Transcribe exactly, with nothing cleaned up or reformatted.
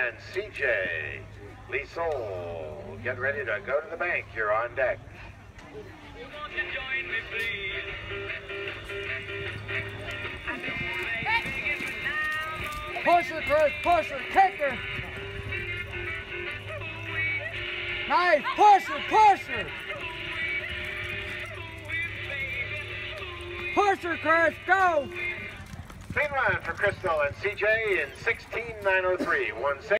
and C J. Lee Soul, get ready to go to the bank. You're on deck. Push her, Krys, push her, kick her. Nice, push her, push her. Push her, Krys, go. Clean run for Crystal and C J in sixteen nine oh three. one six.